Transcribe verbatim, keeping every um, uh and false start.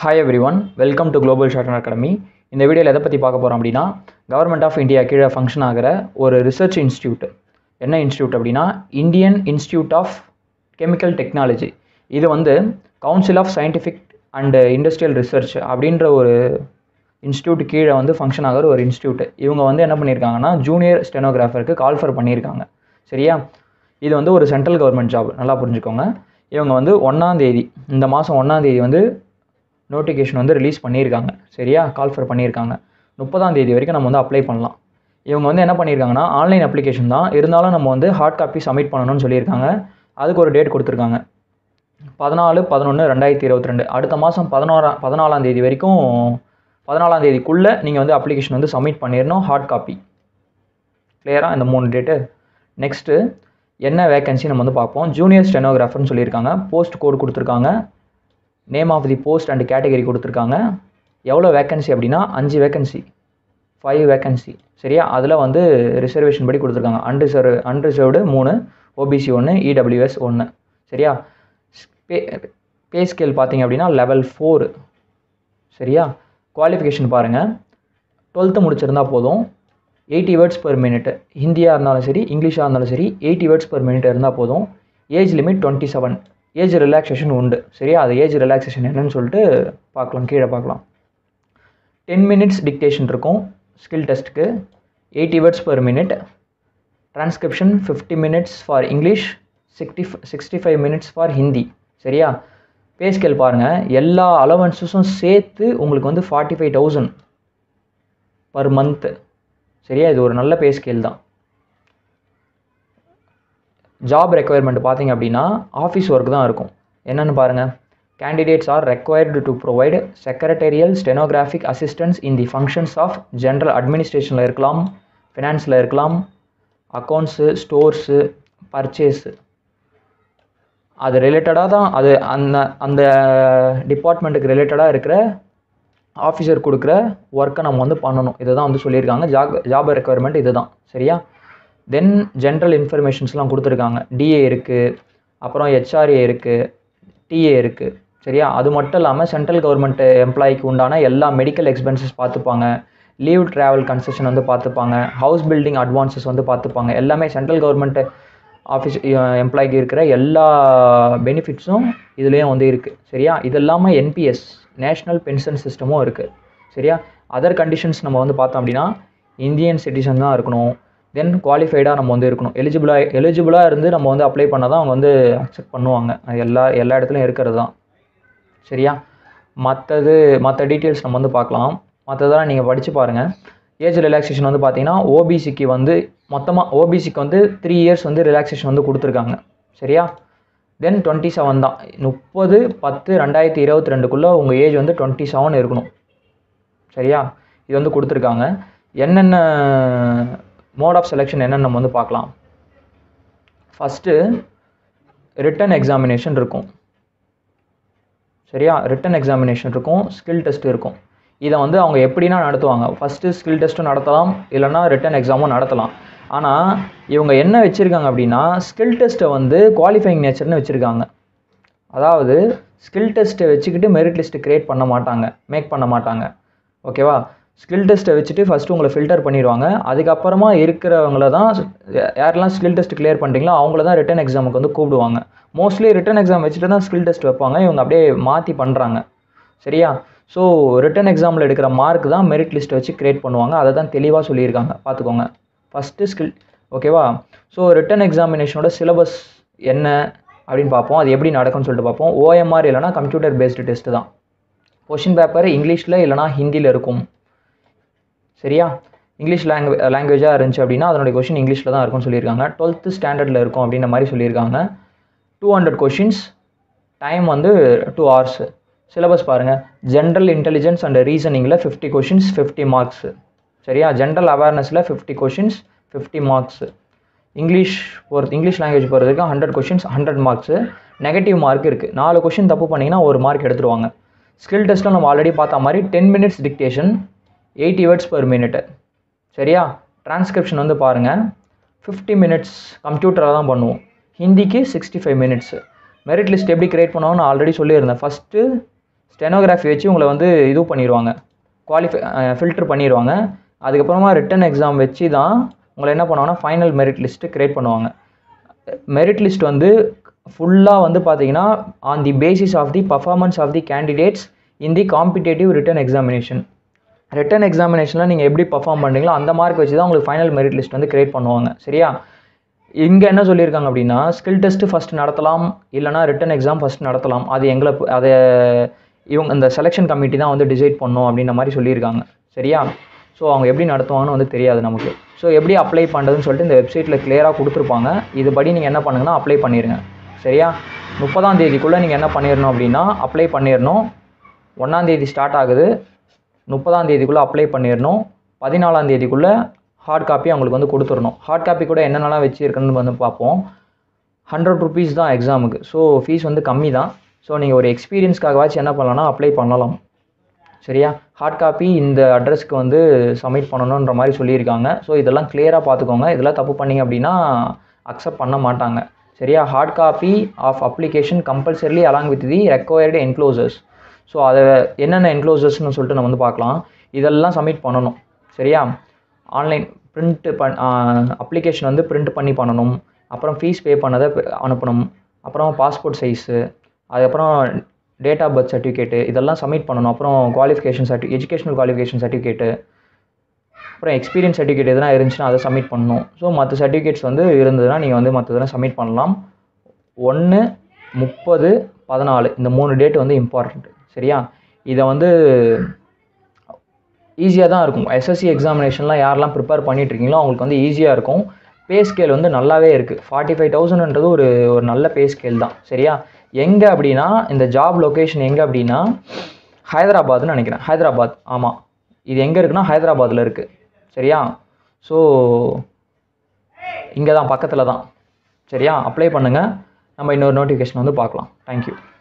Hi everyone, welcome to Global Shorthand Academy. இந்த வீடியோவில் எதை பற்றி பார்க்க போகிறோம் அப்படின்னா கவர்மெண்ட் ஆஃப் இந்தியா கீழே ஃபங்க்ஷன் ஆகிற ஒரு ரிசர்ச் இன்ஸ்டியூட். என்ன இன்ஸ்டியூட் அப்படின்னா Indian institute of chemical technology. இது வந்து council of scientific and industrial research அப்படின்ற ஒரு இன்ஸ்டியூட் கீழே வந்து ஃபங்க்ஷன் ஆகிற ஒரு இன்ஸ்டியூட். இவங்க வந்து என்ன பண்ணியிருக்காங்கன்னா ஜூனியர் ஸ்டெனோகிராஃபருக்கு கால்ஃபர் பண்ணியிருக்காங்க. சரியா, இது வந்து ஒரு சென்ட்ரல் கவர்மெண்ட் ஜாப், நல்லா புரிஞ்சுக்கோங்க. இவங்க வந்து ஒன்றாந்தேதி இந்த மாதம் ஒன்றாந்தேதி வந்து நோட்டிஃபிகேஷன் வந்து ரிலீஸ் பண்ணியிருக்காங்க. சரியா, கால்ஃபர் பண்ணியிருக்காங்க. முப்பதாம் தேதி வரைக்கும் நம்ம வந்து அப்ளை பண்ணலாம். இவங்க வந்து என்ன பண்ணியிருக்காங்கன்னா ஆன்லைன் அப்ளிகேஷன் தான், இருந்தாலும் நம்ம வந்து ஹார்ட் காப்பி சப்மிட் பண்ணணும்னு சொல்லியிருக்காங்க. அதுக்கு ஒரு டேட் கொடுத்துருக்காங்க, பதினாலு பதினொன்று ரெண்டாயிரத்தி இருபத்தி ரெண்டு அடுத்த மாதம் பதினோராம் பதினாலாம் தேதி வரைக்கும் பதினாலாம் தேதிக்குள்ளே நீங்கள் வந்து அப்ளிகேஷன் வந்து சப்மிட் பண்ணிடணும், ஹார்ட் காப்பி. கிளியராக இந்த மூணு டேட்டு. நெக்ஸ்ட்டு என்ன வேகன்சி நம்ம வந்து பார்ப்போம். ஜூனியர் ஸ்டெனோகிராஃபர்னு சொல்லியிருக்காங்க. போஸ்ட் கோட் கொடுத்துருக்காங்க, name of the post and category கொடுத்துருக்காங்க. எவ்வளோ வேக்கன்சி அப்படின்னா அஞ்சு வேக்கன்சி, ஃபைவ் வேக்கன்சி. சரியா, அதில் வந்து ரிசர்வேஷன் படி கொடுத்துருக்காங்க. அன்ரிசர்வ் அன்ரிசர்வ்டு மூணு, ஓபிசி ஒன்று, இடபிள்யூஎஸ் ஒன்று. சரியா, பே பே ஸ்கேல் பார்த்தீங்க அப்படின்னா லெவல் ஃபோர். சரியா, குவாலிஃபிகேஷன் பாருங்கள், டுவெல்த்து முடிச்சிருந்தால் போதும். எயிட்டி வேர்ட்ஸ் பர் மினிட், ஹிந்தியாக இருந்தாலும் சரி இங்கிலீஷாக இருந்தாலும் சரி எயிட்டி வேர்ட்ஸ் பர் மினிட் இருந்தால் போதும். Age limit twenty seven. Age relaxation உண்டு. சரியா, அது ஏஜ் ரிலாக்ஸேஷன் என்னன்னு சொல்லிட்டு பார்க்கலாம், கீழே பார்க்கலாம். டென் மினிட்ஸ் டிக்டேஷன் இருக்கும் ஸ்கில் டெஸ்ட்டுக்கு, eighty words per minute. Transcription fifty minutes for English, sixty sixty five minutes for Hindi. சரியா, பே ஸ்கேல் பாருங்கள், எல்லா அலவன்ஸஸும் சேர்த்து உங்களுக்கு வந்து forty five thousand per month. சரியா, இது ஒரு நல்ல பே ஸ்கேல் தான். ஜாப் ரெக்குயர்மெண்ட் பார்த்தீங்க அப்படின்னா ஆஃபீஸ் ஒர்க் தான் இருக்கும். என்னென்னு பாருங்கள், candidates are required to provide secretarial stenographic assistance in the functions of general அட்மினிஸ்ட்ரேஷனில் இருக்கலாம், ஃபினான்ஸில் இருக்கலாம், அக்கௌண்ட்ஸு, ஸ்டோர்ஸு, பர்ச்சேஸு. அது ரிலேட்டடாக தான், அது அந்த அந்த டிபார்ட்மெண்ட்டுக்கு ரிலேட்டடாக இருக்கிற ஆஃபீஸர் கொடுக்குற ஒர்க்கை நம்ம வந்து பண்ணணும். இதை தான் வந்து சொல்லியிருக்காங்க. ஜாப் ஜாப் ரெக்குயர்மெண்ட் இது தான். சரியா, தென் ஜென்ரல் இன்ஃபர்மேஷன்ஸ்லாம் கொடுத்துருக்காங்க. டிஏ இருக்குது, அப்புறம் ஹெச்ஆர்ஏ இருக்குது, டிஏ இருக்குது. சரியா, அது மட்டும் இல்லாமல் சென்ட்ரல் கவர்மெண்ட் எம்ப்ளாய்க்கு உண்டான எல்லா மெடிக்கல் எக்ஸ்பென்சஸ் பார்த்துப்பாங்க, லீவ் ட்ராவல் கன்செஷன் வந்து பார்த்துப்பாங்க, ஹவுஸ் பில்டிங் அட்வான்சஸ் வந்து பார்த்துப்பாங்க. எல்லாமே சென்ட்ரல் கவர்மெண்ட் ஆஃபீஸ் எம்ப்ளாய்க்கு இருக்கிற எல்லா பெனிஃபிட்ஸும் இதுலேயும் வந்து இருக்குது. சரியா, இது இல்லாமல் என்பிஎஸ் நேஷ்னல் பென்ஷன் சிஸ்டமும் இருக்குது. சரியா, அதர் கண்டிஷன்ஸ் நம்ம வந்து பார்த்தோம் அப்படின்னா இந்தியன் சிட்டிசன் தான் இருக்கணும், தென் குவாலிஃபைடாக நம்ம வந்து இருக்கணும். எலிஜிபிளாக எலிஜிபிளாக இருந்து நம்ம வந்து அப்ளை பண்ணால் தான் அவங்க வந்து அக்செப்ட் பண்ணுவாங்க. அது எல்லா எல்லா இடத்துலையும் இருக்கிறது தான். சரியா, மற்றது மற்ற டீட்டெயில்ஸ் நம்ம வந்து பார்க்கலாம். மற்றதெல்லாம் நீங்கள் படித்து பாருங்கள். ஏஜ் ரிலாக்ஸேஷன் வந்து பார்த்தீங்கன்னா ஓபிசிக்கு வந்து மொத்தமாக ஓபிசிக்கு வந்து த்ரீ இயர்ஸ் வந்து ரிலாக்ஸேஷன் வந்து கொடுத்துருக்காங்க. சரியா, தென் டுவெண்ட்டி செவன் தான், முப்பது பத்து ரெண்டாயிரத்தி இருபத்தி ரெண்டுக்குள்ளே உங்கள் ஏஜ் வந்து டுவெண்ட்டி செவன் இருக்கணும். சரியா, இது வந்து கொடுத்துருக்காங்க. என்னென்ன மோட் ஆஃப் செலெக்ஷன் என்னென்னு நம்ம வந்து பார்க்கலாம். ஃபஸ்ட்டு ரிட்டன் எக்ஸாமினேஷன் இருக்கும். சரியா, ரிட்டன் எக்ஸாமினேஷன் இருக்கும், ஸ்கில் டெஸ்ட் இருக்கும். இதை வந்து அவங்க எப்படின்னா நடத்துவாங்க. ஃபஸ்ட்டு ஸ்கில் டெஸ்ட்டும் நடத்தலாம், இல்லைனா ரிட்டன் எக்ஸாமும் நடத்தலாம். ஆனால் இவங்க என்ன வச்சுருக்காங்க அப்படின்னா ஸ்கில் டெஸ்ட்டை வந்து குவாலிஃபைங் நேச்சர்னு வச்சுருக்காங்க. அதாவது ஸ்கில் டெஸ்ட்டை வச்சுக்கிட்டு மெரிட் லிஸ்ட்டு க்ரியேட் பண்ண மாட்டாங்க, மேக் பண்ண மாட்டாங்க. ஓகேவா, ஸ்கில் டெஸ்ட்டை வச்சுட்டு ஃபஸ்ட்டு உங்களை ஃபில்டர் பண்ணிடுவாங்க. அதுக்கப்புறமா இருக்கிறவங்கள தான், யாரெல்லாம் ஸ்கில் டெஸ்ட் கிளியர் பண்ணுறீங்களோ அவங்கள தான் ரிட்டன் எக்ஸாமுக்கு வந்து கூப்பிடுவாங்க. மோஸ்ட்லி ரிட்டன் எக்ஸாம் வச்சுட்டு தான் ஸ்கில் டெஸ்ட் வைப்பாங்க. இவங்க அப்படியே மாற்றி பண்ணுறாங்க. சரியா, ஸோ ரிட்டன் எக்ஸாமில் எடுக்கிற மார்க் தான் மெரிட் லிஸ்ட்டை வச்சு கிரியேட் பண்ணுவாங்க. அதை தான் தெளிவாக சொல்லியிருக்காங்க, பார்த்துக்கோங்க. First skill. ஓகேவா, ஸோ ரிட்டன் எக்ஸாமினேஷனோட சிலபஸ் என்ன அப்படின்னு பார்ப்போம். அது எப்படி நடக்கும்னு சொல்லிட்டு பார்ப்போம். ஓஎம்ஆர் இல்லைனா கம்ப்யூட்டர் பேஸ்டு டெஸ்ட்டு தான். கொஷின் பேப்பர் இங்கிலீஷில் இல்லைனா ஹிந்தியில் இருக்கும். சரியா, இங்கிலீஷ் லாங்குவே லாங்குவேஜாக இருந்துச்சு அப்படின்னா அதனுடைய கொஷின் இங்கிலீஷில் தான் இருக்கும்னு சொல்லியிருக்காங்க. டுவெல்த்து ஸ்டாண்டர்டில் இருக்கும் அப்படின்ற மாதிரி சொல்லியிருக்காங்க. டூ ஹண்ட்ரட் கொஷின்ஸ், டைம் வந்து டூ ஹவர்ஸ். சிலபஸ் பாருங்கள், ஜென்ரல் இன்டெலிஜென்ஸ் அண்ட் ரீசனிங்கில் ஃபிஃப்டி கொஷின்ஸ் ஃபிஃப்டி மார்க்ஸு. சரியா, ஜென்ரல் அவேர்னஸில் fifty questions fifty marks. English பொறுத்து இங்கிலீஷ் லாங்குவேஜ் பொறுத்தவரைக்கும் hundred questions hundred marks. Negative mark இருக்குது, நாலு கொஷின் தப்பு பண்ணிங்கன்னா ஒரு மார்க் எடுத்துருவாங்க. ஸ்கில் டெஸ்ட்டில் நம்ம ஆல்ரெடி பார்த்த மாதிரி ten minutes dictation, eighty words per minute. சரியா, டிரான்ஸ்கிரிப்ஷன் வந்து பாருங்கள் ஃபிஃப்டி மினிட்ஸ் கம்ப்யூட்டராக தான் பண்ணுவோம். ஹிந்திக்கு sixty five minutes. Merit list எப்படி கிரியேட் பண்ணுவோம்னு ஆல்ரெடி சொல்லியிருந்தேன். ஃபஸ்ட்டு ஸ்டெனோகிராஃபி வச்சு உங்களை வந்து இது பண்ணிடுவாங்க, குவாலிஃபை ஃபில்டர் பண்ணிடுவாங்க. அதுக்கப்புறமா ரிட்டன் எக்ஸாம் வச்சு தான் உங்களை என்ன பண்ணுவாங்கன்னா ஃபைனல் மெரிட் லிஸ்ட்டு க்ரியேட் பண்ணுவாங்க. மெரிட் லிஸ்ட் வந்து ஃபுல்லாக வந்து பார்த்தீங்கன்னா on the basis of the performance of the candidates in the competitive written examination. ரிட்டன் எக்ஸாமினேஷனில் நீங்கள் எப்படி பர்ஃபார்ம் பண்ணுறீங்களோ அந்த மார்க் வச்சு தான் உங்களுக்கு ஃபைனல் மெரிட் லிஸ்ட் வந்து க்ரியேட் பண்ணுவாங்க. சரியா? இங்கே என்ன சொல்லியிருக்காங்க அப்படின்னா ஸ்கில் டெஸ்ட்டு ஃபஸ்ட் நடத்தலாம், இல்லைனா ரிட்டன் எக்ஸாம் ஃபஸ்ட் நடத்தலாம். அது எங்களை அதை இவங்க இந்த செலெக்ஷன் கமிட்டி தான் வந்து டிசைட் பண்ணணும் அப்படின்ற மாதிரி சொல்லியிருக்காங்க. சரியா? ஸோ அவங்க எப்படி நடத்துவாங்கன்னு வந்து தெரியாது நமக்கு. ஸோ எப்படி அப்ளை பண்ணுறதுன்னு சொல்லிட்டு இந்த வெப்சைட்டில் கிளியராக கொடுத்துருப்பாங்க. இதுபடி நீங்கள் என்ன பண்ணுங்கன்னா அப்ளை பண்ணிடுங்க. சரியா? முப்பதாம் தேதிக்குள்ளே நீங்கள் என்ன பண்ணிடணும் அப்படின்னா அப்ளை பண்ணிடணும். ஒன்றாந்தேதி ஸ்டார்ட் ஆகுது, முப்பதாம் தேதிக்குள்ளே அப்ளை பண்ணிடணும். பதினாலாம் தேதிக்குள்ளே ஹார்ட் காப்பி அவங்களுக்கு வந்து கொடுத்துடணும். ஹார்ட் காப்பி கூட என்னென்னலாம் வச்சுருக்குன்னு வந்து பார்ப்போம். ஹண்ட்ரட் ருபீஸ் தான் எக்ஸாமுக்கு. ஸோ ஃபீஸ் வந்து கம்மி தான். ஸோ நீங்கள் ஒரு எக்ஸ்பீரியன்ஸ்க்காகவாச்சும் என்ன பண்ணலாம்னா அப்ளை பண்ணலாம். சரியா? ஹார்ட் காப்பி இந்த அட்ரஸ்க்கு வந்து சப்மிட் பண்ணணுன்ற மாதிரி சொல்லியிருக்காங்க. ஸோ இதெல்லாம் கிளியராக பார்த்துக்கோங்க. இதெல்லாம் தப்பு பண்ணிங்க அப்படின்னா அக்செப்ட் பண்ண மாட்டாங்க. சரியா? Hard copy of application compulsorily along with the required enclosures. So அதை என்னென்ன என்க்ளோசர்ஸ்னு சொல்லிட்டு நம்ம வந்து பார்க்கலாம். இதெல்லாம் சப்மிட் பண்ணணும். சரியா? ஆன்லைன் பிரிண்ட்டு பண் அப்ளிகேஷன் வந்து பிரிண்ட் பண்ணி பண்ணணும். அப்புறம் ஃபீஸ் பே பண்ணதை அனுப்பணும். அப்புறம் பாஸ்போர்ட் சைஸு, அதுக்கப்புறம் டேட் ஆஃப் பர்த் சர்டிஃபிகேட்டு இதெல்லாம் சப்மிட் பண்ணணும். அப்புறம் குவாலிஃபிகேஷன் சர்டி எஜுகேஷனல் குவாலிஃபிகேஷன் சர்டிஃபிகேட்டு, அப்புறம் எக்ஸ்பீரியன்ஸ் சர்டிஃபிகேட் எதுனா இருந்துச்சுன்னா அதை சப்மிட் பண்ணணும். ஸோ மற்ற சர்டிஃபிகேட்ஸ் வந்து இருந்ததுன்னா நீங்கள் வந்து மற்றதெல்லாம் சப்மிட் பண்ணலாம். ஒன்று முப்பது பதினாலு இந்த மூணு டேட் வந்து இம்பார்ட்டண்ட். சரியா? இதை வந்து ஈஸியாக தான் இருக்கும். எஸ்எஸ்சி எக்ஸாமினேஷன்லாம் யாரெல்லாம் ப்ரிப்பேர் பண்ணிகிட்ருக்கீங்களோ அவங்களுக்கு வந்து ஈஸியாக இருக்கும். பே ஸ்கேல் வந்து நல்லாவே இருக்குது. ஃபார்ட்டி ஃபைவ் தௌசண்ட்ன்றது ஒரு ஒரு நல்ல பே ஸ்கேல் தான். சரியா? எங்கே அப்படின்னா இந்த ஜாப் லொக்கேஷன் எங்கே அப்படின்னா ஹைதராபாத்னு நினைக்கிறேன். ஹைதராபாத், ஆமாம். இது எங்கே இருக்குன்னா ஹைதராபாத்தில் இருக்குது. சரியா? ஸோ இங்கே தான் பக்கத்தில் தான். சரியா? அப்ளை பண்ணுங்கள். நம்ம இன்னொரு நோட்டிஃபிகேஷன் வந்து பார்க்கலாம். தேங்க்யூ.